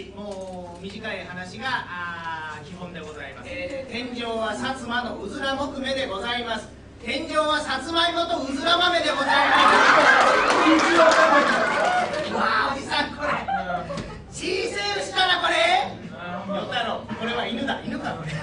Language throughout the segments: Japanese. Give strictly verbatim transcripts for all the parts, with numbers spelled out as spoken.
話、もう短い話があ基本でございます。えー、天井は薩摩のうずら木目でございます。天井はさつまいもとうずら豆でございます。わあ、おじさんこれ小せえ牛だなこれ。与太郎、これは犬だ、犬かこれ。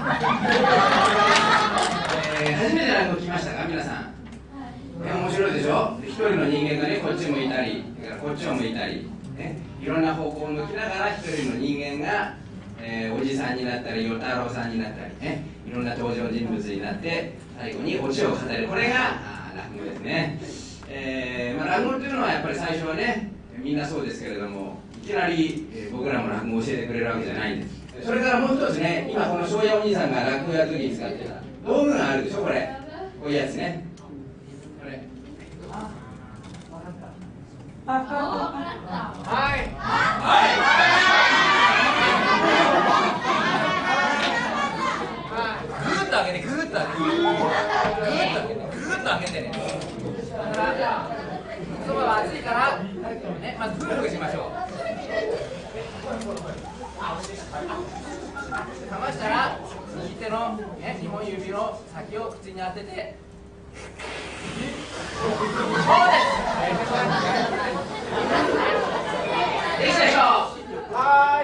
えー、初めて落語来ましたか皆さん。えー、面白いでしょ。一人の人間がねこっち向いたりこっちを向いたり、ね、いろんな方向を向きながら一人の人間が、えー、おじさんになったり与太郎さんになったりね、いろんな登場人物になって最後にオチを語る、これが落語ですね。えーまあ、落語っていうのはやっぱり最初はねみんなそうですけれども、いきなり、えー、僕らも落語を教えてくれるわけじゃないんです。それからもう一つね、今この庄屋お兄さんが落語やるときに使ってた道具があるでしょ、これこういうやつね。これはいはい、グーッと上げて、グーッと上げて、グーッと上げて、グーッと上げてね。だからそばは熱いからね、まずブーフグしましょう。かましたら右手のねにほん指の先を口に当てて、そうです。できたでしょう。はい。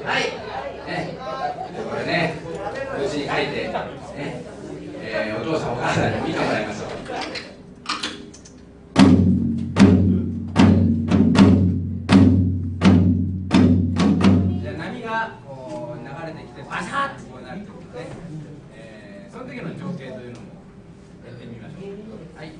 はい。ね、これね、うちに書いて、ね、えー、お父さんお母さんに見てもらいましょう。じゃあ波がこう流れてきてバシャッとこうなるというね、えー、その時の情景というのもやってみましょう。はい。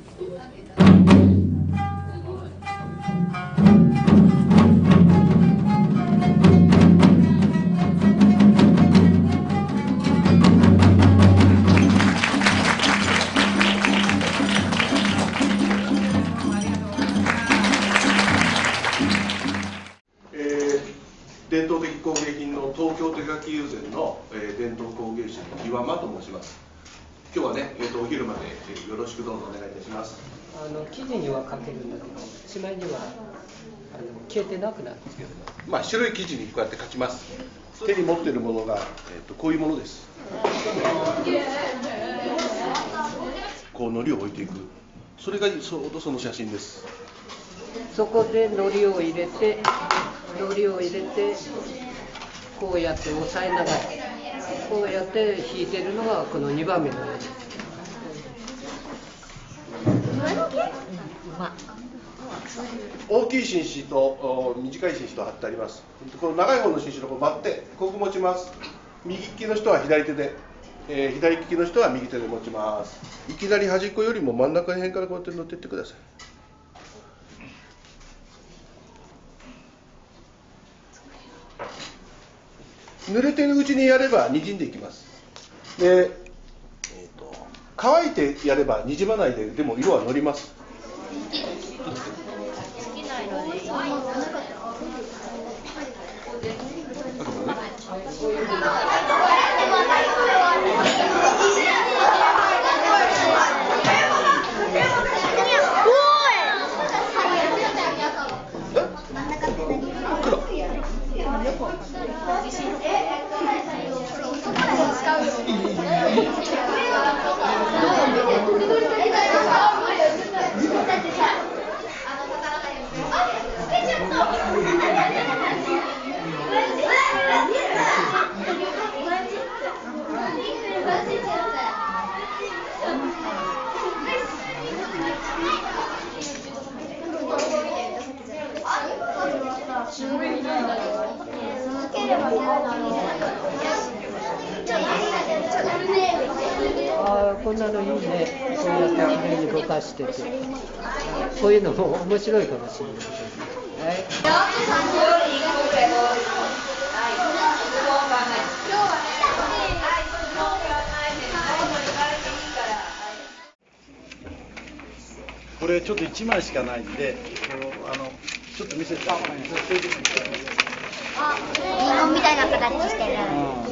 伝統的工芸品の東京手書き友禅の、えー、伝統工芸士の岩間と申します。今日はね、えー、とお昼まで、えー、よろしくどうぞお願いいたします。 あの生地には書けるんだけど、しまいにはあの消えてなくなるんですけど、 まあ白い生地にこうやって書きます。手に持っているものが、えー、とこういうものです。こう糊を置いていく。それがちょうどその写真です。 そこで糊を入れて、糊を入れてこうやって押さえながらこうやって引いてるのがこのにばんめのやつ。 大きい紳士と短い紳士と貼ってあります。この長い方の紳士のこう待ってこう持ちます。右利きの人は左手で、えー、左利きの人は右手で持ちます。いきなり端っこよりも真ん中辺からこうやって乗っていってください。濡れてるうちにやればにじんでいきます。で、えーと、乾いてやればにじまないで、でも色はのります。 ああ、こんなのいいね。こうやってきれいにぼかしてて、こういうのも面白いかもしれないですね。はい。 これちょっといちまいしかないんで、こうあのちょっと見せて。 あ、リンゴみたいな形してる。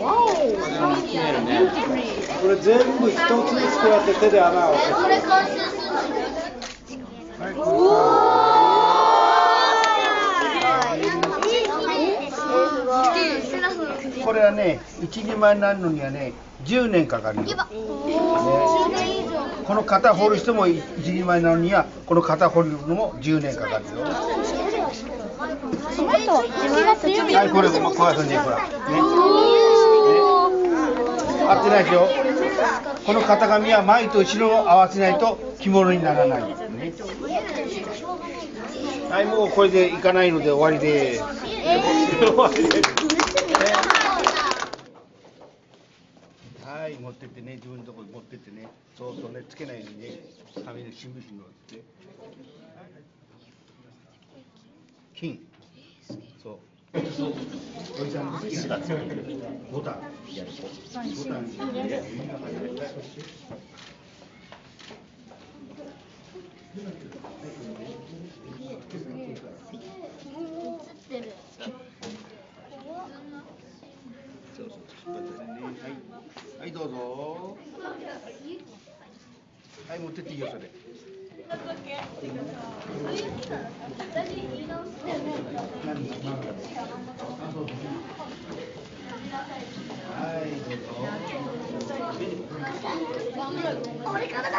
これ全部一つずつこうやって手で穴を開けて。 これ完成するの？おお。すごい。 これはね一人前になるのにはねじゅうねんかかるよ、ね、この肩掘る人も一人前になるにはこの肩掘るのもじゅうねんかかるよ。はい、これもこうやってね、ほらね、ね、合ってないですよ。この型紙は前と後ろを合わせないと着物にならないですね。はい、もうこれでいかないので終わりです。終わりです。はい、持ってってね、自分のところに持ってってね、そうそうね、つけないようにね、紙で新聞紙に折って。金。そう。おじさんの好きなボタン。ボタン。はい、どうぞ。はい、持ってっていいよ、それ。はい、どうぞ。 俺からだ。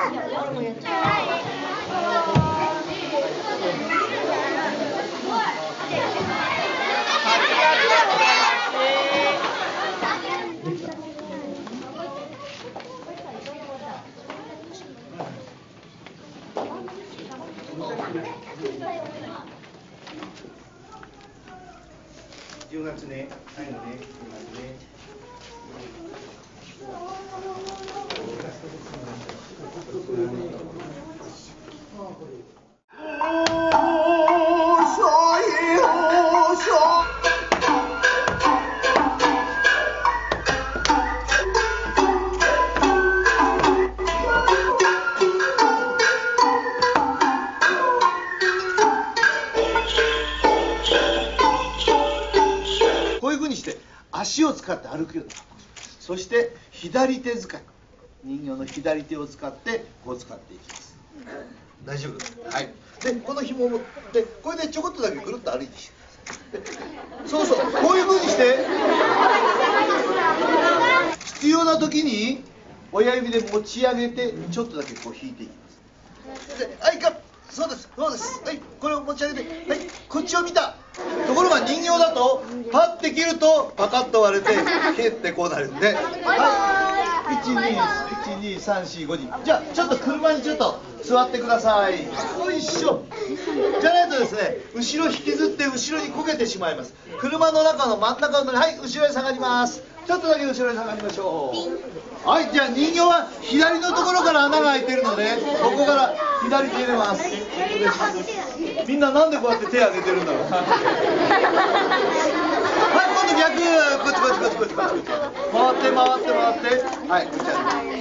じゅうがつね、最後ね、じゅうがつね。こういうふうにして足を使って歩くようになる。そして左手使い、人形の左手を使ってこう使っていきます。大丈夫。はい。でこの紐を持ってこれでちょこっとだけぐるっと歩いてきてください。そうそう、こういうふうにして必要な時に親指で持ち上げてちょっとだけこう引いていきます。で、はい、か、そうです、そうです。はい、これを持ち上げて、はい、こっちを見た。ところが人形だとパッて切るとパカッと割れて蹴ってこうなるんで、はい、いちにさんしごにん、じゃあちょっと車にちょっと座ってください。よいしょ。じゃないとですね、後ろ引きずって後ろにこけてしまいます。車の中の真ん中の、はい、後ろに下がります。ちょっとだけ後ろに下がりましょう。はい、じゃあ人形は左のところから穴が開いてるのでここから左手入れます。みんななんでこうやって手を挙げてるんだろう。はい、今度逆、こっちこっちこっちこっちこっちこっち回って回って回って、はい、こっち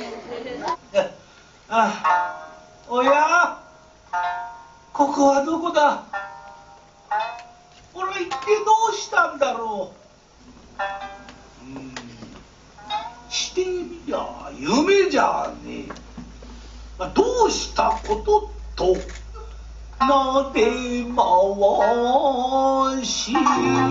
ああ、おや、ここはどこだ。俺は一体どうしたんだろう。うん、してみりゃ夢じゃねえ。どうしたこととなで回し。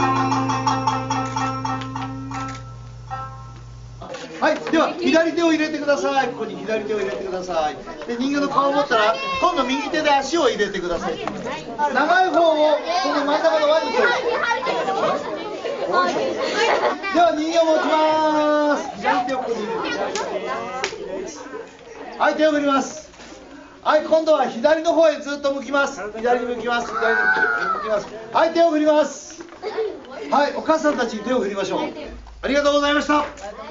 はい、では左手を入れてください。ここに左手を入れてください。で、人形の顔を持ったら今度右手で足を入れてください。長い方をこの真ん中の輪に。では人形を持ちます。左手をここに入れてください。はい、手を振ります。はい、今度は左の方へずっと向きます。左に向きます。左に向きます。はい、手を振ります。はい、お母さんたちに手を振りましょう。ありがとうございました。